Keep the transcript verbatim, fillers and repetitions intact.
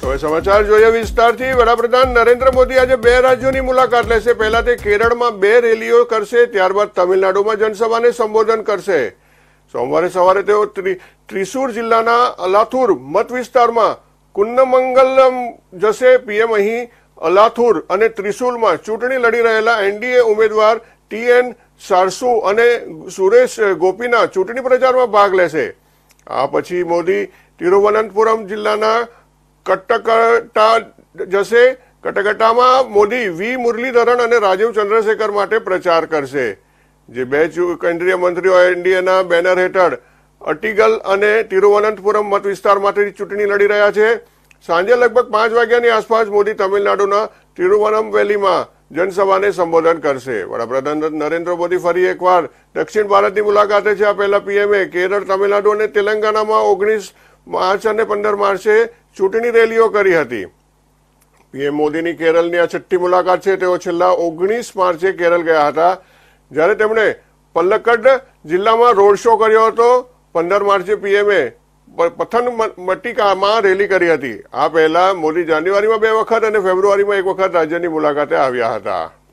હવે સમાચાર જોઈએ વિસ્તારથી। વડાપ્રધાન નરેન્દ્ર મોદી આજે બે રાજ્યોની મુલાકાત લેશે। પહેલા તે કેરળમાં બે રેલીઓ કરશે, ત્યારબાદ તમિલનાડુમાં જનસભાને સંબોધન કરશે। સોમવારે સવારે તેઓ ત્રિશુર જિલ્લાના અલાથુર મત વિસ્તારમાં કુન્નમંગલમ જશે। પીએમ અહીં અલાથુર અને ત્રિશુલમાં ચૂંટણી લડી રહેલા એનડીએ ઉમેદવાર ટી એન સારસુ અને સુરેશ ગોપીના ચૂંટણી પ્રચારમાં ભાગ લેશે। આ પછી મોદી તિરુવનંતપુરમ જિલ્લાના કટ્ટકટા જશે। કટકટામાં મોદી વી મુરલીધરન અને રાજીવ ચંદ્રશેખર માટે પ્રચાર કરશે, જે બે કેન્દ્રીય મંત્રીઓ એનડીએના બેનર હેઠળ અટીગલ અને તિરુવનંતપુરમ મત વિસ્તારમાંથી ચૂંટણી લડી રહ્યા છે। સાંજે લગભગ પાંચ વાગ્યાની આસપાસ મોદી તમિલનાડુના તિરુવનંતવેલીમાં જનસભાને સંબોધન કરશે। વડાપ્રધાન નરેન્દ્ર મોદી ફરી એકવાર દક્ષિણ ભારતની મુલાકાતે છે। આ પહેલા પીએમએ કેરળ, તમિલનાડુ અને તેલંગાણામાં ઓગણીસ માર્ચ અને પંદર માર્ચે ચૂંટણી રેલીઓ કરી હતી। પીએમ મોદીની કેરળની આ છઠ્ઠી મુલાકાત છે। તેઓ છેલ્લા ઓગણીસ માર્ચે કેરળ ગયા હતા, જ્યારે તેમણે પલ્લક્કડ જિલ્લામાં રોડ શો કર્યો હતો। પંદર માર્ચે પીએમએ પથનમથિટ્ટામાં રેલી કરી હતી। આ પહેલા મોદી જાન્યુઆરીમાં બે વખત અને ફેબ્રુઆરીમાં એક વખત રાજ્યની મુલાકાતે આવ્યા હતા।